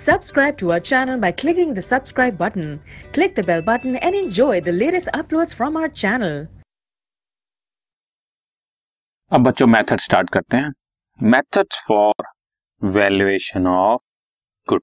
Subscribe to our channel by clicking the subscribe button. Click the bell button and enjoy the latest uploads from our channel. अब बच्चों method start करते हैं। Methods for valuation of good.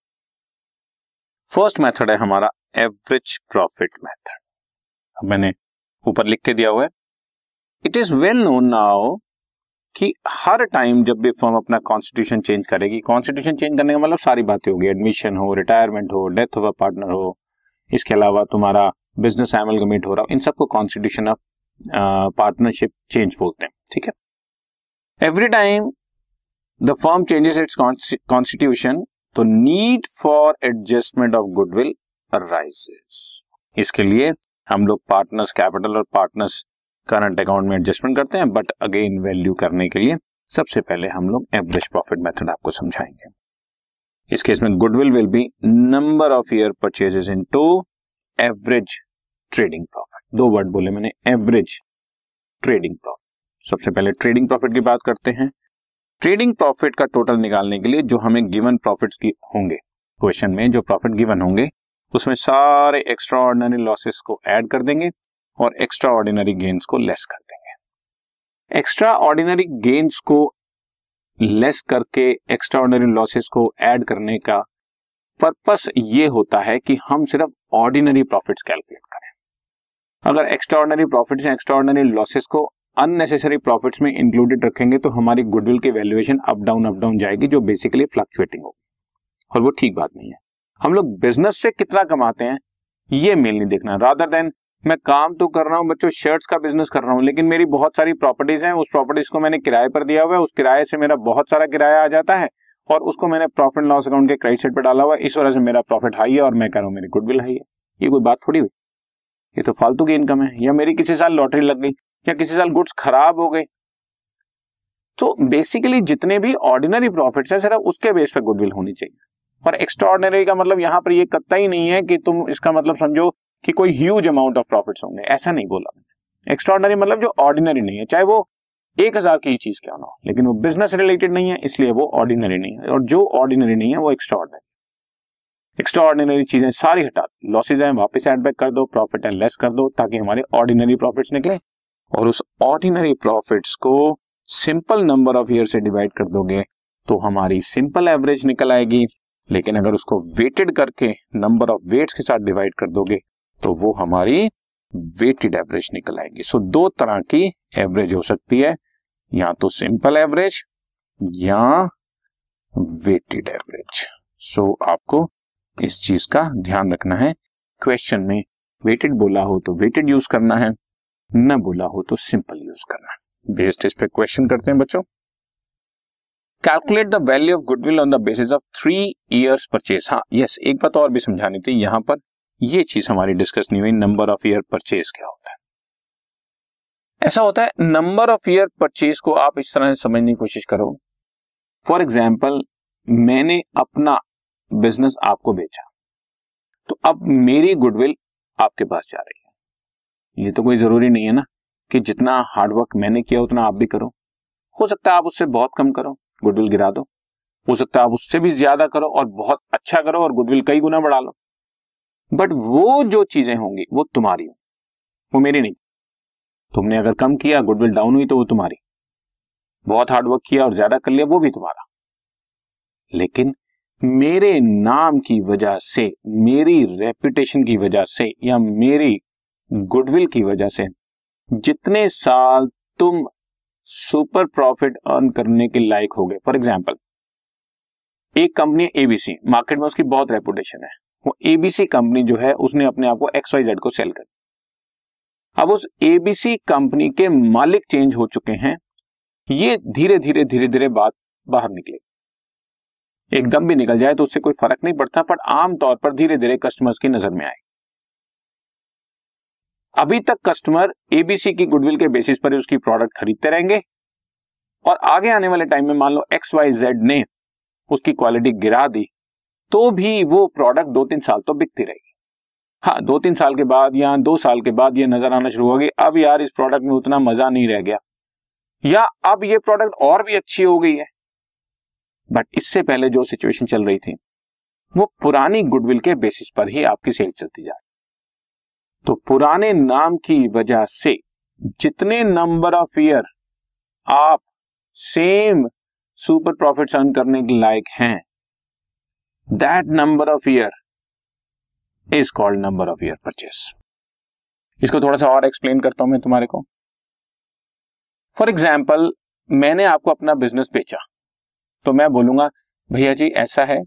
First method है हमारा average profit method. अब मैंने ऊपर लिख के दिया हुआ है, it is well known now कि हर टाइम जब भी फर्म अपना कॉन्स्टिट्यूशन चेंज करेगी, कॉन्स्टिट्यूशन चेंज करने का मतलब सारी बातें होगी, एडमिशन हो, रिटायरमेंट हो, डेथ ऑफ अ पार्टनर हो, इसके अलावा तुम्हारा बिजनेस एमलगमेट हो रहा हो, इन सबको कॉन्स्टिट्यूशन ऑफ पार्टनरशिप चेंज बोलते हैं। ठीक है, every time the firm changes its constitution तो need for adjustment of goodwill arises. इसके लिए हम लोग पार्टनर्स कैपिटल और पार्टनर्स करंट अकाउंट में एडजस्टमेंट करते हैं, बट अगेन वैल्यू करने के लिए सबसे पहले हम लोग एवरेज प्रॉफिट मेथड आपको समझाएंगे। इस केस में goodwill will be number of year purchases into average trading profit. दो वर्ड बोले मैंने, एवरेज ट्रेडिंग प्रॉफिट। सबसे पहले ट्रेडिंग प्रॉफिट की बात करते हैं। ट्रेडिंग प्रॉफिट का टोटल निकालने के लिए जो हमें गिवन प्रॉफिट्स की होंगे, क्वेश्चन में जो प्रॉफिट गिवन होंगे उसमें सारे एक्स्ट्रा ऑर्डिनरी लॉसेस को ऐड कर देंगे और एक्स्ट्रा ऑर्डिनरी गेन्स को लेस कर देंगे। एक्स्ट्रा ऑर्डिनरी गेन्स को लेस करके एक्स्ट्रा ऑर्डिनरी लॉसेस को ऐड करने का पर्पस ये होता है कि हम सिर्फ ऑर्डिनरी प्रॉफिट्स कैलकुलेट करें। अगर एक्स्ट्रा ऑर्डिनरी प्रॉफिट्स या एक्स्ट्रा ऑर्डिनरी लॉसेस को अननेसेसरी प्रॉफिट्स में इंक्लूडेड रखेंगे तो हमारी गुडविल की वैल्यूएशन अप डाउन जाएगी, जो बेसिकली फ्लक्चुएटिंग होगी, और वो ठीक बात नहीं है। हम लोग बिजनेस से कितना कमाते हैं ये मेल नहीं देखना, रादर देन मैं काम तो कर रहा हूं बच्चों, शर्ट्स का बिजनेस कर रहा हूं, लेकिन मेरी बहुत सारी प्रॉपर्टीज हैं, उस प्रॉपर्टीज को मैंने किराए पर दिया हुआ है, उस किराए से मेरा बहुत सारा किराया आ जाता है और उसको मैंने प्रॉफिट एंड लॉस अकाउंट के क्रेडिट साइड पर डाला हुआ है, इस वजह से मेरा प्रॉफिट हाई है और मैं कह रहा हूं मेरी गुडविल हाई है। ये कोई बात थोड़ी हुई, ये तो फालतू की इनकम है। या मेरी किसी साल लॉटरी लग गई या किसी साल गुड्स खराब हो गए, तो बेसिकली जितने भी ऑर्डिनरी प्रॉफिट्स हैं सिर्फ उसके बेस पे गुडविल होनी चाहिए। और एक्स्ट्रा ऑर्डिनरी का मतलब यहाँ पर ये कतई नहीं है कि तुम इसका मतलब समझो कि कोई ह्यूज अमाउंट ऑफ प्रॉफिट्स होंगे, ऐसा नहीं बोला मैंने। एक्स्ट्रा ऑर्डिनरी मतलब जो ऑर्डिनरी नहीं है, चाहे वो 1000 की चीज क्यों ना हो, लेकिन वो बिजनेस रिलेटेड नहीं है इसलिए वो ऑर्डिनरी नहीं है, और जो ऑर्डिनरी नहीं है वो एक्स्ट्रा ऑर्डिनरी। एक्स्ट्रा ऑर्डिनरी चीजें सारी हटा दो, लॉसेज है वापस एड बैक कर दो, प्रॉफिट एंड लेस कर दो, ताकि हमारे ऑर्डिनरी प्रॉफिट्स निकले। और उस ऑर्डिनरी प्रॉफिट्स को सिंपल नंबर ऑफ ईयर से डिवाइड कर दोगे तो हमारी सिंपल एवरेज निकल आएगी, लेकिन अगर उसको वेटेड करके नंबर ऑफ वेट्स के साथ डिवाइड कर दोगे तो वो हमारी वेटेड एवरेज निकल आएगी। सो दो तरह की एवरेज हो सकती है, या तो सिंपल एवरेज या वेटेड एवरेज। सो आपको इस चीज का ध्यान रखना है, क्वेश्चन में वेटेड बोला हो तो वेटेड यूज करना है, न बोला हो तो सिंपल यूज करना है। बेस्ड इस पे क्वेश्चन करते हैं बच्चों। Calculate the value of goodwill on the basis of 3 years purchase. हाँ यस, एक बात और भी समझानी थी, यहां पर ये चीज हमारी डिस्कस नहीं हुई, नंबर ऑफ ईयर परचेज क्या होता है। ऐसा होता है, नंबर ऑफ ईयर परचेज को आप इस तरह से समझने की कोशिश करो। फॉर एग्जाम्पल, मैंने अपना बिजनेस आपको बेचा, तो अब मेरी गुडविल आपके पास जा रही है। ये तो कोई जरूरी नहीं है ना कि जितना हार्डवर्क मैंने किया उतना आप भी करो। हो सकता है आप उससे बहुत कम करो, गुडविल गिरा दो, हो सकता है आप उससे भी ज्यादा करो और बहुत अच्छा करो और गुडविल कई गुना बढ़ा लो, बट वो जो चीजें होंगी वो तुम्हारी, वो मेरी नहीं। तुमने अगर कम किया, गुडविल डाउन हुई, तो वो तुम्हारी। बहुत हार्डवर्क किया और ज्यादा कर लिया, वो भी तुम्हारा। लेकिन मेरे नाम की वजह से, मेरी रेपुटेशन की वजह से या मेरी गुडविल की वजह से जितने साल तुम सुपर प्रॉफिट अर्न करने के लायक हो गए, फॉर एग्जाम्पल एक कंपनी एबीसी, मार्केट में उसकी बहुत रेपुटेशन है, वो एबीसी कंपनी जो है उसने अपने आप को XYZ को सेल कर, अब उस एबीसी कंपनी के मालिक चेंज हो चुके हैं, ये धीरे धीरे बात बाहर निकले। एकदम भी निकल जाए तो उससे कोई फर्क नहीं पड़ता, पर आमतौर पर धीरे धीरे कस्टमर्स की नजर में आए। अभी तक कस्टमर एबीसी की गुडविल के बेसिस पर उसकी प्रोडक्ट खरीदते रहेंगे, और आगे आने वाले टाइम में मान लो XYZ ने उसकी क्वालिटी गिरा दी, तो भी वो प्रोडक्ट 2-3 साल तो बिकती रहेगी। हाँ, 2-3 साल के बाद या 2 साल के बाद ये नजर आना शुरू होगी, अब यार इस प्रोडक्ट में उतना मजा नहीं रह गया, या अब ये प्रोडक्ट और भी अच्छी हो गई है। बट इससे पहले जो सिचुएशन चल रही थी, वो पुरानी गुडविल के बेसिस पर ही आपकी सेल चलती जा रही। तो पुराने नाम की वजह से जितने नंबर ऑफ ईयर आप सेम सुपर प्रॉफिट्स अर्न करने के लायक हैं, that number of year is called number of year purchase. इसको थोड़ा सा और एक्सप्लेन करता हूं मैं तुम्हारे को। फॉर एग्जाम्पल, मैंने आपको अपना बिजनेस बेचा, तो मैं बोलूंगा भैया जी ऐसा है,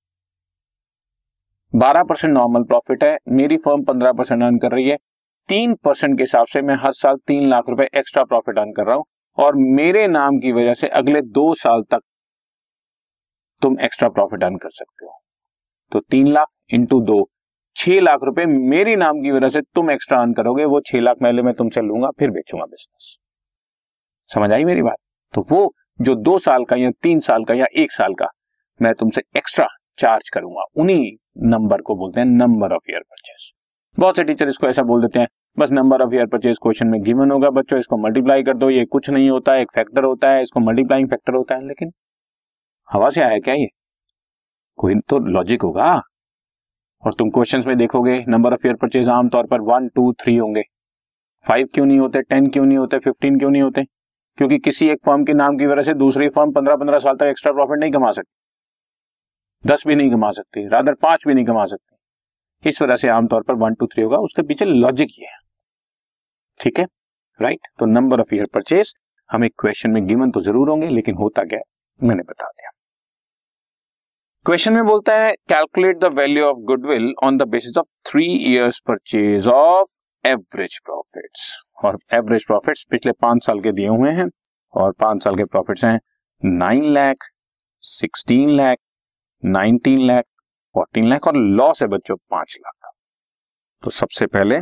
12% नॉर्मल प्रॉफिट है, मेरी फर्म 15% अर्न कर रही है, 3% के हिसाब से मैं हर साल 3 लाख रुपए एक्स्ट्रा प्रॉफिट अर्न कर रहा हूं, और मेरे नाम की वजह से अगले 2 साल तक तुम एक्स्ट्रा प्रॉफिट अर्न कर सकते हो। तो 3 लाख इंटू 2, 6 लाख रुपए मेरी नाम की वजह से तुम एक्स्ट्रा अर्न करोगे। वो 6 लाख पहले मैं तुमसे लूंगा, फिर बेचूंगा बिजनेस। समझ आई मेरी बात? तो वो जो 2 साल का या 3 साल का या 1 साल का मैं तुमसे एक्स्ट्रा चार्ज करूंगा, उन्हीं नंबर को बोलते हैं नंबर ऑफ ईयर परचेस। बहुत से टीचर इसको ऐसा बोल देते हैं, बस number of year purchase question में गिवन होगा बच्चों, इसको मल्टीप्लाई कर दो, ये कुछ नहीं होता है, एक फैक्टर होता है, इसको मल्टीप्लाइंग फैक्टर होता है। लेकिन हवा से आया क्या ये? कोई तो लॉजिक होगा। और तुम क्वेश्चंस में देखोगे नंबर ऑफ ईयर परचेज आमतौर पर 1, 2, 3 होंगे। 5 क्यों नहीं होते, 10 क्यों नहीं होते, 15 क्यों नहीं होते? क्योंकि किसी एक फर्म के नाम की वजह से दूसरी फर्म 15-15 साल तक एक्स्ट्रा प्रॉफिट नहीं कमा सकती, 10 भी नहीं कमा सकती, रादर 5 भी नहीं कमा सकती। इस वजह से आमतौर पर 1, 2, 3 होगा। उसके पीछे लॉजिक ये है, ठीक है, राइट। तो नंबर ऑफ ईयर परचेज हमें क्वेश्चन में गिवन तो जरूर होंगे, लेकिन होता क्या है मैंने बता दिया। क्वेश्चन में बोलता है calculate the value of goodwill on the basis of 3 years purchase of average profits. और एवरेज प्रॉफिट्स पिछले 5 साल के दिए हुए हैं, और 5 साल के प्रॉफिट्स हैं 9 लाख, 16 लाख, 19 लाख, 14 लाख, और लॉस है बच्चों 5 लाख का। तो सबसे पहले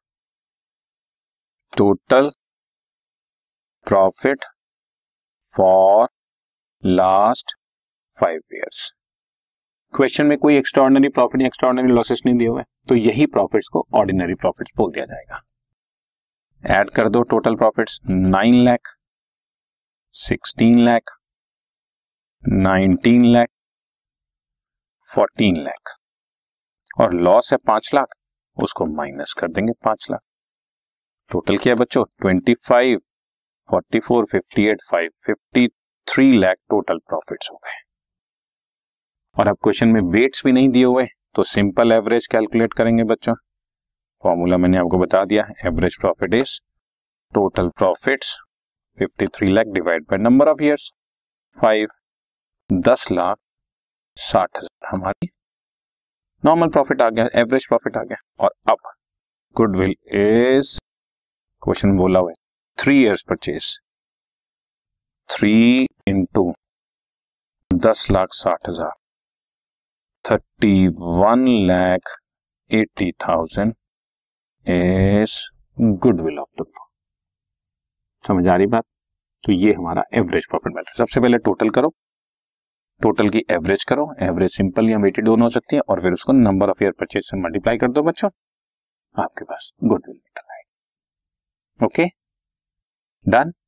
total profit for last 5 years. Question में कोई एक्स्ट्राऑर्डिनरी प्रॉफिट या एक्स्ट्राऑर्डिनरी लॉसेस नहीं दिए हुए, तो यही प्रॉफिट्स को ऑर्डिनरी प्रॉफिट्स बोल दिया जाएगा। ऐड कर दो टोटल प्रॉफिट्स 9 लाख, 16 लाख, 19 लाख, 14 लाख, और लॉस है 5 लाख, उसको माइनस कर देंगे 5 लाख। टोटल क्या है बच्चों? 25, 44, 58, 5, 53 लाख टोटल प्रॉफिट्स हो गए। और अब क्वेश्चन में वेट्स भी नहीं दिए हुए, तो सिंपल एवरेज कैलकुलेट करेंगे बच्चों। फॉर्मूला मैंने आपको बता दिया, average profit is total profits 53 lakh divide by number of years 5, 10,60,000 हमारी नॉर्मल प्रॉफिट आ गया, एवरेज प्रॉफिट आ गया। और अब गुडविल इज, क्वेश्चन में बोला हुआ है 3 years purchase, 3 into 10,60,000, 31,80,000 is goodwill of the firm. समझ आ रही बात? तो ये हमारा एवरेज प्रॉफिट मेथड। सबसे पहले टोटल करो, टोटल की एवरेज करो, एवरेज सिंपल या वेटेड दोनों हो सकती है, और फिर उसको नंबर ऑफ ईयर परचेज से मल्टीप्लाई कर दो बच्चों, आपके पास गुडविल निकल आएगी। Okay, done.